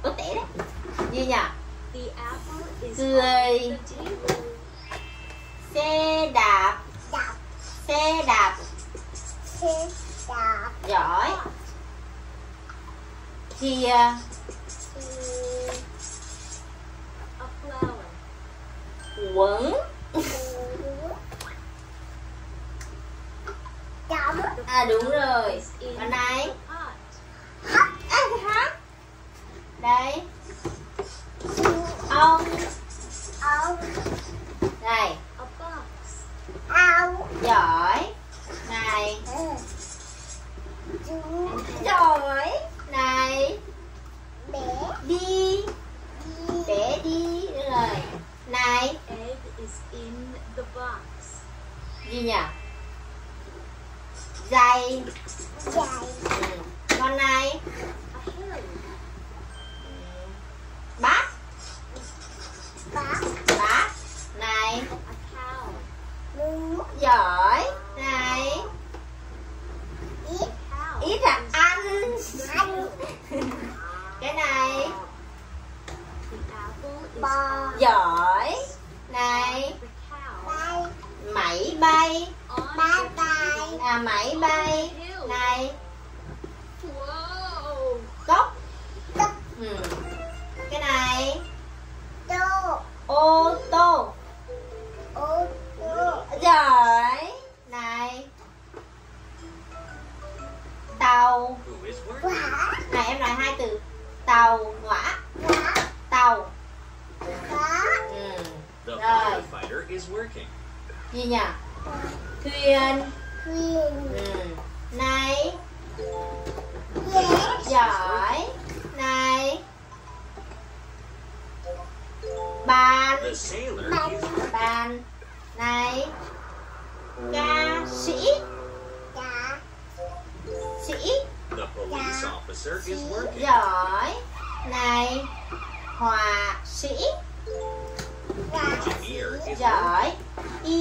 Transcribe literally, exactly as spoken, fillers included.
Ố tẻ đấy. Gì nhỉ? The apple is Cười. on the table. Xe đạp. Đạp. Xe đạp. Xe đạp. Giỏi. Thìa. A flower. Quẩn. Chấm. À đúng rồi. Is in Còn này. the pot. Hấp. À cái hát. Đây. Ông. Ông. Này. A box. Ông. Giỏi. Này. Chú. Giỏi. Này. Bé. Đi. Đi. Bé đi. Đúng rồi. Này. Egg is in the box. Gì nhỉ? Giày. Giày. Ừ. Con này. A hen. Bát. Bát. Bát. Này. A cow. Bú. Giỏi. Này. Ít. Cow. Ít là ăn. Ăn. Cái này. The apple is Bò. on Giỏi. Này. the cow. Bay. Máy bay. On Ba the bay. table. À máy bay. Này. Whoa. Cốc. Cốc. Ừ. Cái này. Tô. Ô tô. Ô tô. Giỏi. Này. Tàu. Who is working? Quả. Này em nói hai từ. Tàu. Ngõa. Quả. Tàu. Quả. Ừ. The Rồi. firefighter is working. Gì nhỉ? Thuyền. Thuyền. Ừ. Này. Dế. Giỏi. Này. Bàn. The sailor Bàn. is working. Bàn. Này. Ca sĩ. Cá. Sĩ. The police officer is working. Giỏi. Này. Họa sĩ. Quả. Engineer is working. Giỏi. Y